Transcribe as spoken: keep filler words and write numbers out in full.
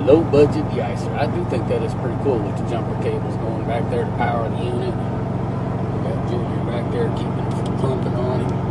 low budget de-icer. I do think that is pretty cool with the jumper cables going back there to power the unit. We got Junior back there keeping from clumping on him.